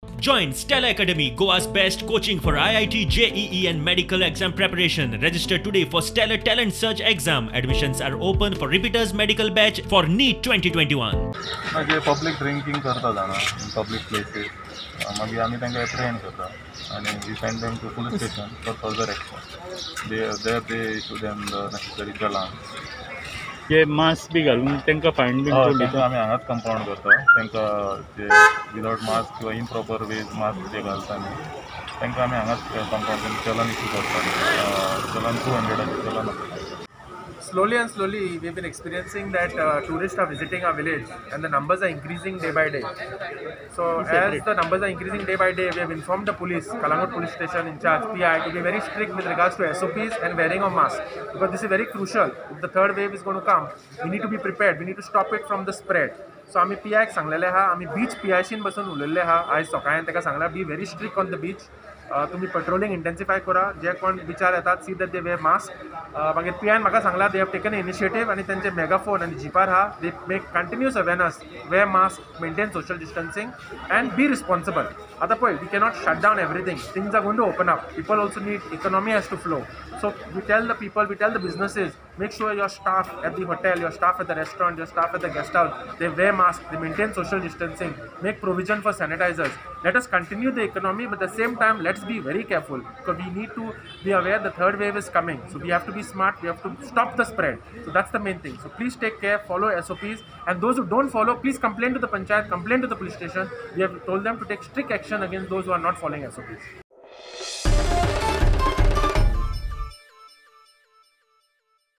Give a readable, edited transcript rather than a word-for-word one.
Join Stella Academy, Goa's best coaching for IIT, JEE and medical exam preparation. Register today for Stellar Talent Search exam. Admissions are open for repeaters medical batch for NEET 2021. म्हणजे public drinking करता जाणा इन public places मागीर आमी तांकां apprehend करता आनी we send them to police station for further action they issue them the necessary challan जे mask बी घालून तांकां फायन बी हय तांकां आमी हांगाच कंपाउंड करता तांकां जे विदाउट मास्क किंवा इम्प्रॉपर वेज मास्क जे घालता न्ही तांकां आमी हांगाच कंपाउंड करून चलन इशू करता चलन 200 चलन आसा. Slowly and slowly, we've been experiencing that tourists are visiting our village and the numbers are increasing day by day. So as the numbers are increasing day by day, we have informed the police, Kalangot police station in charge, PI, to be very strict with regards to SOPs and wearing of masks. Because this is very crucial. If the third wave is going to come, we need to be prepared. We need to stop it from the spread. So आम्ही PI सांगलेले आहा, आम्ही बीच PIशीन बसून उलयल्ले आहा. आयज सकाळीं ताका सांगला be very strict on the beach. तुम्ही पेट्रोलिंग इंटेन्सिफाय करा, जे कोण बिचार येतात see that they wear mask. मागीर PIन म्हाका सांगला दे हॅव टेकन इनिशिएटीव आनी तेंचे मेगाफोन आनी जिपार आहा they make continuous awareness, wear mask, maintain social distancing and be responsible. आता पळय, we cannot shut down everything. Things are going to open up. People also need, economy has to flow. So we tell the people, we tell the businesses, make sure your staff at the hotel, your staff at the restaurant, your staff at the guest house, they wear masks, they maintain social distancing, make provision for sanitizers. Let us continue the economy, but at the same time, let's be very careful because we need to be aware the third wave is coming. So we have to be smart, we have to stop the spread. So that's the main thing. So please take care, follow SOPs, and those who don't follow, please complain to the panchayat, complain to the police station. We have told them to take strict action against those who are not following SOPs.